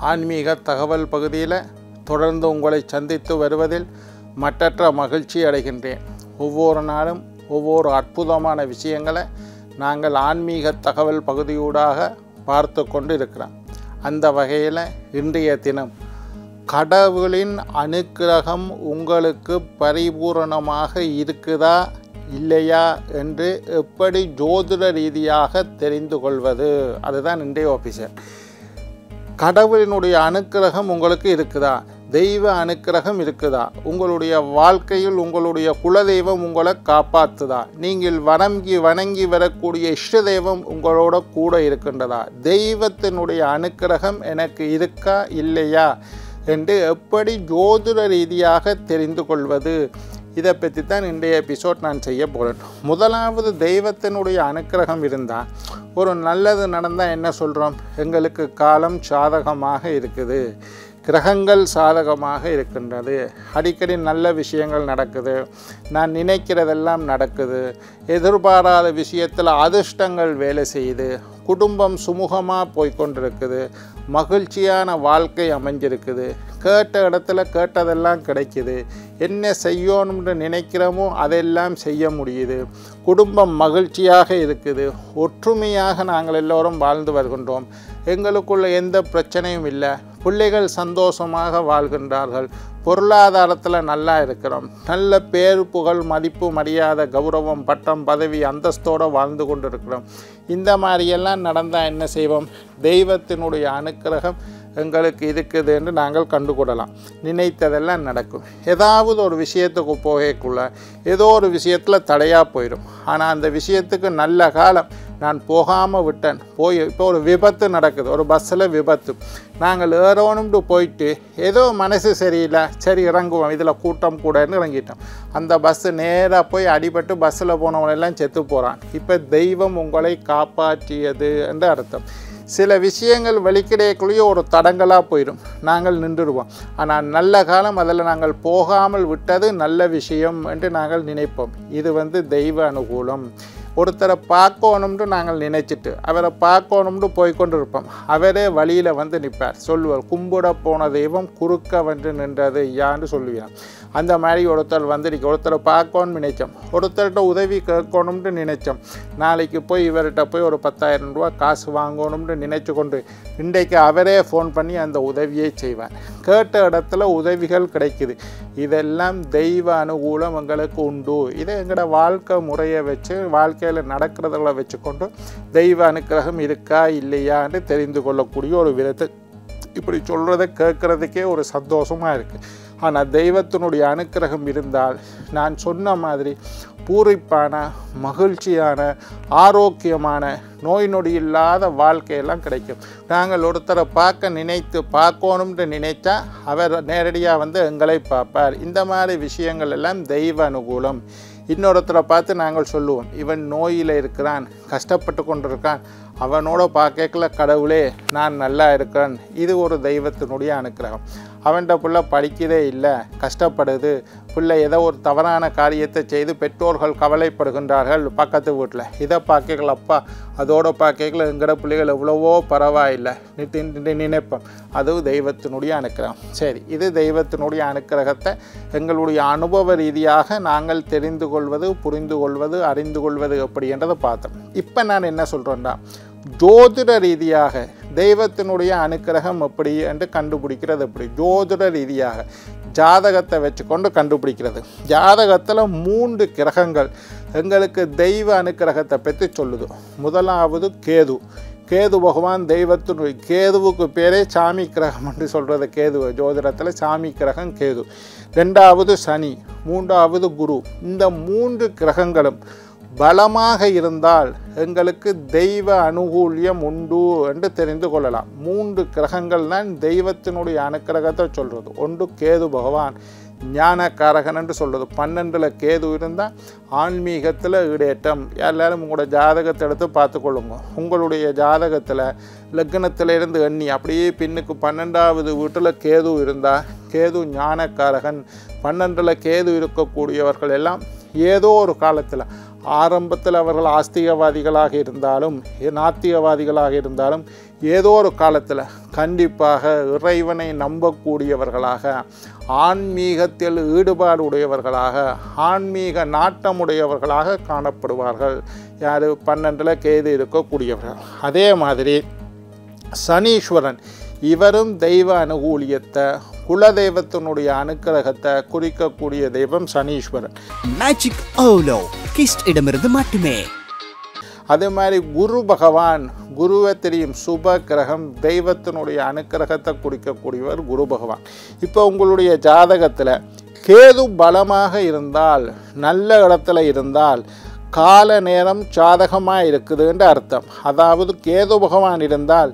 ஆன்மீக தகவல் பகுதியில் தொடர்ந்து உங்களை சந்தித்து வருவதில் மற்றற்ற மகிழ்ச்சி அடைகின்றேன். ஒவ்வொரு நாளும் ஒவ்வொரு அற்புதமான விஷயங்களை நாங்கள் ஆன்மீக தகவல் பகுதியூடாக பார்த்து கொண்டு இருக்கிறோம். அந்த வகையில் இன்றைய தினம் கடவுளின் அனுக்கிரகம் உங்களுக்கு பரிபூரணமாக இருக்குதா இல்லையா என்று எப்படி ஜோதிட ரீதியாக தெரிந்து கொள்வது, அதுதான் இன்றைய ஆஃபீஸர். கடவுளினுடைய அனுக்கிரகம் உங்களுக்கு இருக்குதா, தெய்வ அனுக்கிரகம் இருக்குதா, உங்களுடைய வாழ்க்கையில் உங்களுடைய குலதெய்வம் உங்களை காப்பாற்றுதா, நீங்கள் வணங்கி வரக்கூடிய இஷ்ட தெய்வம் உங்களோட கூட இருக்கின்றதா, தெய்வத்தினுடைய அனுக்கிரகம் எனக்கு இருக்கா இல்லையா என்று எப்படி ஜோதிட ரீதியாக தெரிந்து கொள்வது, இதை பற்றி தான் இன்றைய எபிசோட் நான் செய்ய போகிறேன். முதலாவது, தெய்வத்தினுடைய அனுக்கிரகம் இருந்தால் ஒரு நல்லது நடந்தால் என்ன சொல்கிறோம், எங்களுக்கு காலம் சாதகமாக இருக்குது, கிரகங்கள் சாதகமாக இருக்கின்றது, அடிக்கடி நல்ல விஷயங்கள் நடக்குது, நான் நினைக்கிறதெல்லாம் நடக்குது, எதிர்பாராத விஷயத்தில் அதிர்ஷ்டங்கள் வேலை செய்யுது, குடும்பம் சுமூகமாக போய்கொண்டிருக்குது, மகிழ்ச்சியான வாழ்க்கை அமைஞ்சிருக்குது, கேட்ட இடத்துல கேட்டதெல்லாம் கிடைக்குது, என்ன செய்யணும்னு நினைக்கிறோமோ அதெல்லாம் செய்ய முடியுது, குடும்பம் மகிழ்ச்சியாக இருக்குது, ஒற்றுமையாக நாங்கள் எல்லோரும் வாழ்ந்து வருகின்றோம், எங்களுக்குள்ள எந்த பிரச்சனையும் இல்லை, பிள்ளைகள் சந்தோஷமாக வாழ்கின்றார்கள், பொருளாதாரத்தில் நல்லா இருக்கிறோம், நல்ல பேர் புகழ் மதிப்பு மரியாதை கௌரவம் பட்டம் பதவி அந்தஸ்தோடு வாழ்ந்து கொண்டு இருக்கிறோம். இந்த மாதிரியெல்லாம் நடந்தால் என்ன செய்வோம், தெய்வத்தினுடைய அனுக்கிரகம் எங்களுக்கு இருக்குது என்று நாங்கள் கண்டுகொள்ளலாம். நினைத்ததெல்லாம் நடக்கும். ஏதாவது ஒரு விஷயத்துக்கு போகக்குள்ள ஏதோ ஒரு விஷயத்தில் தடையாக போயிடும். ஆனால் அந்த விஷயத்துக்கு நல்ல காலம் நான் போகாமல் விட்டேன், இப்போ ஒரு விபத்து நடக்குது, ஒரு பஸ்ஸில் விபத்து, நாங்கள் ஏறோணும்னு போயிட்டு ஏதோ மனசு சரியில்லை, சரி இறங்குவோம், இதில் கூட்டம் கூடன்னு இறங்கிட்டோம். அந்த பஸ்ஸு நேராக போய் அடிபட்டு பஸ்ஸில் போனவனெல்லாம் செத்து போகிறான். இப்போ தெய்வம் உங்களை காப்பாற்றியது என்று அர்த்தம். சில விஷயங்கள் வெளிக்கிடையக்குள்ளேயே ஒரு தடங்களாக போயிடும், நாங்கள் நின்றுடுவோம். ஆனால் நல்ல காலம் அதில் நாங்கள் போகாமல் விட்டது நல்ல விஷயம் என்று நாங்கள் நினைப்போம். இது தெய்வ அனுகூலம். ஒருத்தரை பார்க்கணும்னு நாங்கள் நினைச்சிட்டு அவரை பார்க்கணும்னு போய்கொண்டு இருப்போம், அவரே வழியில் நிற்பார், சொல்லுவார், கும்பிட போன தெய்வம் குறுக்க நின்றது யான்னு சொல்லுவார். அந்த மாதிரி ஒருத்தர் ஒருத்தரை பார்க்கணும்னு நினைச்சோம், ஒருத்தர்கிட்ட உதவி கேட்கணும்னு நினைச்சோம், நாளைக்கு போய் இவர்கிட்ட போய் ஒரு 10,000 ரூபா காசு வாங்கணும்னு நினைச்சு கொண்டு இன்றைக்கு அவரே ஃபோன் பண்ணி அந்த உதவியை செய்வார். கேட்ட இடத்துல உதவிகள் கிடைக்குது. இதெல்லாம் தெய்வ அனுகூலம் எங்களுக்கு உண்டு. இதை எங்களோட வாழ்க்கை முறையை வச்சு வாழ்க்கையில் நடக்கிறதுகளை வச்சுக்கொண்டு தெய்வ அனுக்கிரகம் இருக்கா இல்லையான்னு தெரிந்து கொள்ளக்கூடிய ஒரு விதத்தை இப்படி சொல்கிறத கேட்குறதுக்கே ஒரு சந்தோஷமாக இருக்குது. ஆனால் தெய்வத்தினுடைய அனுக்கிரகம் இருந்தால் நான் சொன்ன மாதிரி பூரிப்பான மகிழ்ச்சியான ஆரோக்கியமான நோய் நொடி இல்லாத வாழ்க்கையெல்லாம் கிடைக்கும். நாங்கள் ஒருத்தரை பார்க்கணும்னு நினைச்சா அவர் நேரடியாக எங்களை பார்ப்பார். இந்த மாதிரி விஷயங்கள் எல்லாம் தெய்வ அனுகூலம். இன்னொருத்தரை பார்த்து நாங்கள் சொல்லுவோம், இவன் நோயில் இருக்கிறான், கஷ்டப்பட்டு கொண்டிருக்கான், அவனோட பார்க்கல கடவுளே நான் நல்லா இருக்கிறேன், இது ஒரு தெய்வத்தினுடைய அனுக்கிரகம். அவன்கிட்ட பிள்ளை படிக்கதே இல்லை, கஷ்டப்படுது, பிள்ளை ஏதோ ஒரு தவறான காரியத்தை செய்து பெற்றோர்கள் கவலைப்படுகின்றார்கள் பக்கத்து வீட்டில், இதை பார்க்கலப்பா, அதோட பார்க்கல எங்கட பிள்ளைகள் எவ்வளவோ பரவாயில்லை நினைப்போம். அது தெய்வத்தினுடைய அனுக்கிரகம். சரி, இது தெய்வத்தினுடைய அனுக்கிரகத்தை எங்களுடைய அனுபவ ரீதியாக நாங்கள் தெரிந்து கொள்வது, புரிந்து கொள்வது, அறிந்து கொள்வது எப்படி என்றதை பார்த்தோம். இப்போ நான் என்ன சொல்கிறேன்னா, ஜோதிட ரீதியாக தெய்வத்தினுடைய அனுக்கிரகம் எப்படி என்று கண்டுபிடிக்கிறது எப்படி, ஜோதிட ரீதியாக ஜாதகத்தை வச்சுக்கொண்டு கண்டுபிடிக்கிறது. ஜாதகத்தில் 3 கிரகங்கள் எங்களுக்கு தெய்வ அனுக்கிரகத்தை பற்றி சொல்லுது. முதலாவது கேது பகவான் தெய்வத்தினுடைய, கேதுவுக்கு பேரே சாமி கிரகம் என்று சொல்கிறது கேது, ஜோதிடத்தில் சாமி கிரகம் கேது. 2வது சனி, 3வது குரு. இந்த 3 கிரகங்களும் பலமாக இருந்தால் எங்களுக்கு தெய்வ அனுகூல்யம் உண்டு என்று தெரிந்து கொள்ளலாம். 3 கிரகங்கள் தான் தெய்வத்தினுடைய அனுக்கிரகத்தை சொல்கிறது. ஒன்று கேது பகவான் ஞானக்காரகன் என்று சொல்கிறது. 12ல் கேது இருந்தால் ஆன்மீகத்தில் ஈடேற்றம். எல்லாரும் உங்களோட ஜாதகத்தை எடுத்து பார்த்துக்கொள்ளுங்க. உங்களுடைய ஜாதகத்தில் லக்னத்திலிருந்து எண்ணி அப்படியே பின்னுக்கு 12வது வீட்டில் கேது இருந்தால், கேது ஞானக்காரகன். 12ல் கேது இருக்கக்கூடியவர்கள் எல்லாம் ஏதோ ஒரு காலத்தில் ஆரம்பத்தில் அவர்கள் ஆஸ்திகவாதிகளாக இருந்தாலும் நாத்திகவாதிகளாக இருந்தாலும் ஏதோ ஒரு காலத்தில் கண்டிப்பாக இறைவனை நம்பக்கூடியவர்களாக, ஆன்மீகத்தில் ஈடுபாடு உடையவர்களாக, ஆன்மீக நாட்டமுடையவர்களாக காணப்படுவார்கள். யார்? 12ல் கேது இருக்கக்கூடியவர்கள். அதே மாதிரி சனீஸ்வரன் இவரும் தெய்வ அனுகூலியத்தை, குலதெய்வத்தினுடைய அனுக்கிரகத்தை குறிக்கக்கூடிய தெய்வம் சனீஸ்வரன். மேஜிக் ஓலோ கிஸ்ட் இடமிருந்து மட்டுமே. அதே மாதிரி குரு பகவான், குருவை தெரியும், சுப கிரகம், தெய்வத்தினுடைய அனுக்கிரகத்தை குறிக்கக்கூடியவர் குரு பகவான். இப்போ உங்களுடைய ஜாதகத்தில் கேது பலமாக இருந்தால், நல்ல இடத்துல இருந்தால் கால நேரம் சாதகமாக இருக்குதுன்ற அர்த்தம். அதாவது கேது பகவான் இருந்தால்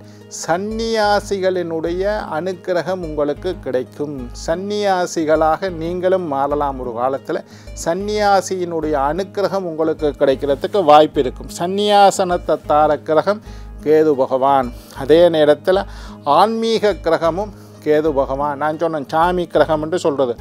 சந்நியாசிகளினுடைய அனுக்கிரகம் உங்களுக்கு கிடைக்கும். சந்நியாசிகளாக நீங்களும் மாறலாம். ஒரு காலத்தில் சந்நியாசியினுடைய அனுக்கிரகம் உங்களுக்கு கிடைக்கிறதுக்கு வாய்ப்பு இருக்கும். சந்நியாசனத்தை தார கிரகம் கேது பகவான். அதே நேரத்தில் ஆன்மீக கிரகமும் கேது பகவான். நான் சொன்னேன் சாமி கிரகம் என்று சொல்கிறது.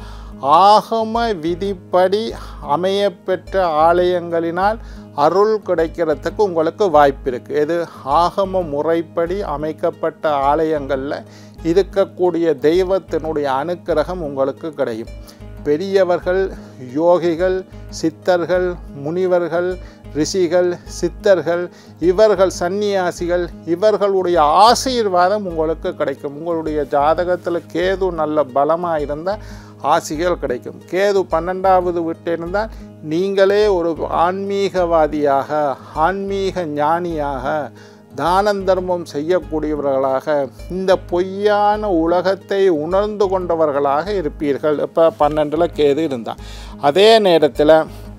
ஆகம விதிப்படி அமையப்பெற்ற ஆலயங்களினால் அருள் கிடைக்கிறதுக்கு உங்களுக்கு வாய்ப்பு இருக்குது. எது? ஆகம முறைப்படி அமைக்கப்பட்ட ஆலயங்களில் இருக்கக்கூடிய தெய்வத்தினுடைய அனுக்கிரகம் உங்களுக்கு கிடைக்கும். பெரியவர்கள், யோகிகள், சித்தர்கள், முனிவர்கள், ரிஷிகள், சித்தர்கள், இவர்கள் சந்நியாசிகள், இவர்களுடைய ஆசீர்வாதம் உங்களுக்கு கிடைக்கும். உங்களுடைய ஜாதகத்தில் கேது நல்ல பலமாக இருந்தால் ஆசிகள் கிடைக்கும். கேது 12வது வீட்டில் இருந்தால் நீங்களே ஒரு ஆன்மீகவாதியாக, ஆன்மீக ஞானியாக, தானம் தர்மம் செய்யக்கூடியவர்களாக, இந்த பொய்யான உலகத்தை உணர்ந்து கொண்டவர்களாக இருப்பீர்கள். இப்போ 12ல் கேது இருந்தால். அதே நேரத்தில்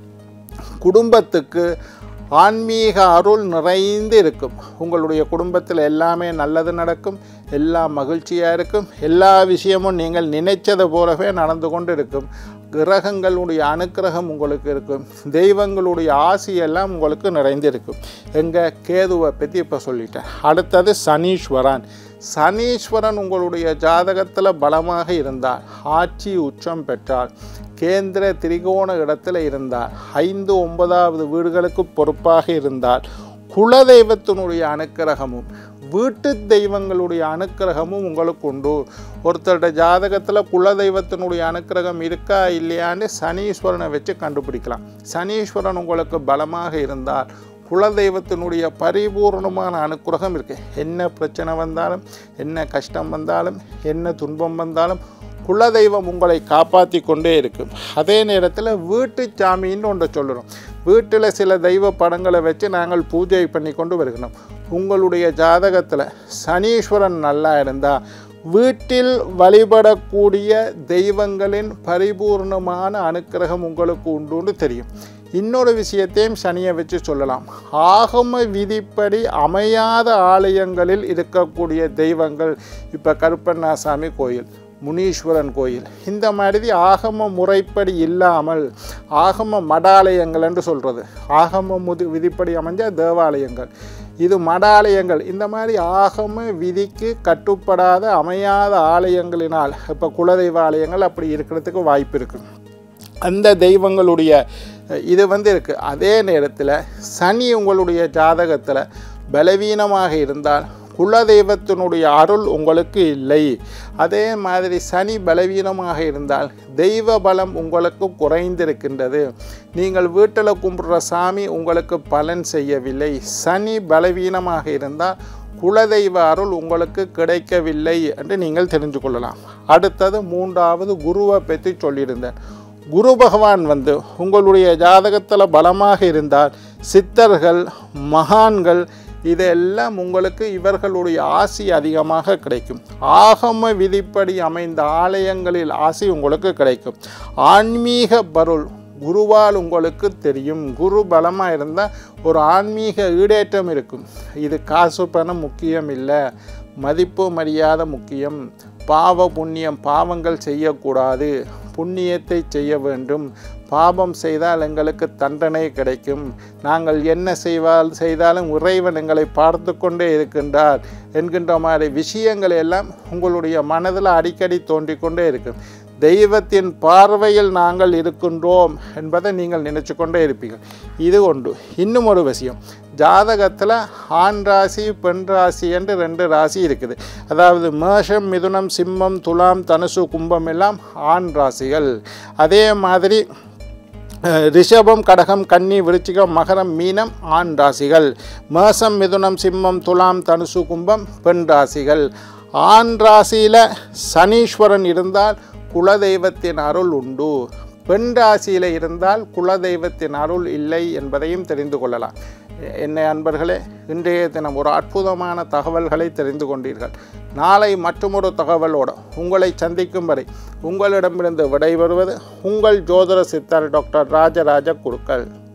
குடும்பத்துக்கு ஆன்மீக அருள் நிறைந்து இருக்கும். உங்களுடைய குடும்பத்தில் எல்லாமே நல்லது நடக்கும், எல்லாம் மகிழ்ச்சியாக இருக்கும், எல்லா விஷயமும் நீங்கள் நினைச்சது போலவே நடந்து கொண்டு இருக்கும். கிரகங்களுடைய அனுக்கிரகம் உங்களுக்கு இருக்கும், தெய்வங்களுடைய ஆசியெல்லாம் உங்களுக்கு நிறைந்திருக்கும். எங்கள் கேதுவை பற்றி இப்போ சொல்லிட்டேன். அடுத்தது சனீஸ்வரன். சனீஸ்வரன் உங்களுடைய ஜாதகத்தில் பலமாக இருந்தால், ஆட்சி உச்சம் பெற்றால், கேந்திர திரிகோண இடத்துல இருந்தால், 5, 9வது வீடுகளுக்கு பொறுப்பாக இருந்தால், குலதெய்வத்தினுடைய அனுக்கிரகமும் வீட்டு தெய்வங்களுடைய அனுக்கிரகமும் உங்களுக்கு உண்டு. ஒருத்தருடைய ஜாதகத்தில் குலதெய்வத்தினுடைய அனுக்கிரகம் இருக்கா இல்லையான்னு சனீஸ்வரனை வச்சு கண்டுபிடிக்கலாம். சனீஸ்வரன் உங்களுக்கு பலமாக இருந்தால் குலதெய்வத்தினுடைய பரிபூர்ணமான அனுக்கிரகம் இருக்குது. என்ன பிரச்சனை வந்தாலும், என்ன கஷ்டம் வந்தாலும், என்ன துன்பம் வந்தாலும் குலதெய்வம் உங்களை காப்பாற்றி கொண்டே இருக்கும். அதே நேரத்தில் வீட்டு சாமின்னு ஒன்றை சொல்லுறோம். வீட்டில் சில தெய்வ படங்களை வச்சு நாங்கள் பூஜை பண்ணி கொண்டு வருகிறோம். உங்களுடைய ஜாதகத்தில் சனீஸ்வரன் நல்லா இருந்தால் வீட்டில் வழிபடக்கூடிய தெய்வங்களின் பரிபூர்ணமான அனுக்கிரகம் உங்களுக்கு உண்டுன்னு தெரியும். இன்னொரு விஷயத்தையும் சனியை வச்சு சொல்லலாம். ஆகம விதிப்படி அமையாத ஆலயங்களில் இருக்கக்கூடிய தெய்வங்கள், இப்போ கருப்பண்ணாசாமி கோயில், முனீஸ்வரன் கோயில், இந்த மாதிரி ஆகம முறைப்படி இல்லாமல் ஆகம மடாலயங்கள் என்று சொல்கிறது. ஆகம விதிப்படி அமைஞ்ச தேவாலயங்கள், இது மடாலயங்கள். இந்த மாதிரி ஆகம விதிக்கு கட்டுப்படாத அமையாத ஆலயங்களினால், இப்போ குலதெய்வ ஆலயங்கள் அப்படி இருக்கிறதுக்கு வாய்ப்பு இருக்குது. அந்த தெய்வங்களுடைய இது இருக்குது. அதே நேரத்தில் சனி உங்களுடைய ஜாதகத்தில் பலவீனமாக இருந்தால் குலதெய்வத்தினுடைய அருள் உங்களுக்கு இல்லை. அதே மாதிரி சனி பலவீனமாக இருந்தால் தெய்வ பலம் உங்களுக்கு குறைந்திருக்கின்றது. நீங்கள் வீட்டில் கும்பிட்ற சாமி உங்களுக்கு பலன் செய்யவில்லை. சனி பலவீனமாக இருந்தால் குலதெய்வ அருள் உங்களுக்கு கிடைக்கவில்லை என்று நீங்கள் தெரிஞ்சு கொள்ளலாம். அடுத்தது 3வது குருவை பற்றி சொல்லியிருந்தேன். குரு பகவான் உங்களுடைய ஜாதகத்தில் பலமாக இருந்தால் சித்தர்கள், மகான்கள், இதெல்லாம் உங்களுக்கு இவர்களுடைய ஆசி அதிகமாக கிடைக்கும். ஆகம விதிப்படி அமைந்த ஆலயங்களில் ஆசி உங்களுக்கு கிடைக்கும். ஆன்மீக பொருள் குருவால் உங்களுக்கு தெரியும். குரு பலமாக இருந்தால் ஒரு ஆன்மீக ஈடேற்றம் இருக்கும். இது காசு பணம் முக்கியம் இல்லை, மதிப்பு மரியாதை முக்கியம். பாவ புண்ணியம், பாவங்கள் செய்யக்கூடாது, புண்ணியத்தை செய்ய வேண்டும். பாவம் செய்தால் எங்களுக்கு தண்டனை கிடைக்கும். நாங்கள் என்ன செய்தாலும் இறைவன் எங்களை பார்த்து கொண்டே இருக்கின்றார் என்கின்ற மாதிரி விஷயங்கள் எல்லாம் உங்களுடைய மனதில் அடிக்கடி தோன்றிக்கொண்டே இருக்கும். தெய்வத்தின் பார்வையில் நாங்கள் இருக்கின்றோம் என்பதை நீங்கள் நினைச்சு கொண்டே இருப்பீர்கள். இது ஒன்று. இன்னும் ஒரு விஷயம், ஜாதகத்தில் ஆண் ராசி பெண் ராசி என்று 2 ராசி இருக்குது. அதாவது மேஷம் மிதுனம் சிம்மம் துலாம் தனுசு கும்பம் எல்லாம் ஆண் ராசிகள். அதே மாதிரி ரிஷபம் கடகம் கன்னி விருச்சிகம் மகரம் மீனம் ஆண் ராசிகள். மேஷம் மிதுனம் சிம்மம் துலாம் தனுசு கும்பம் பெண் ராசிகள். ஆண் ராசியில் சனீஸ்வரன் இருந்தால் குலதெய்வத்தின் அருள் உண்டு. பெண் ராசியில் இருந்தால் குலதெய்வத்தின் அருள் இல்லை என்பதையும் தெரிந்து கொள்ளலாம். என்ன அன்பர்களே, இன்றைய தினம் ஒரு அற்புதமான தகவல்களை தெரிந்து கொண்டீர்கள். நாளை மற்றொரு தகவலோடு உங்களை சந்திக்கும் வரை உங்களிடமிருந்து விடைபெறுவது உங்கள் ஜோதிட சித்தர் டாக்டர் ராஜராஜ குருக்கள்.